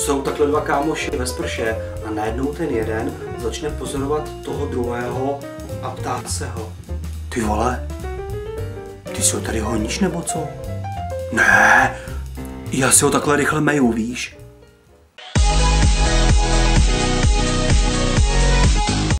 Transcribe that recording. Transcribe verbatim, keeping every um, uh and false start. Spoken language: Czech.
jsou takhle dva kámoši ve sprše a najednou ten jeden začne pozorovat toho druhého a ptát se ho. Ty vole, ty si ho tady honíš nebo co? Ne, já si ho takhle rychle meju, víš?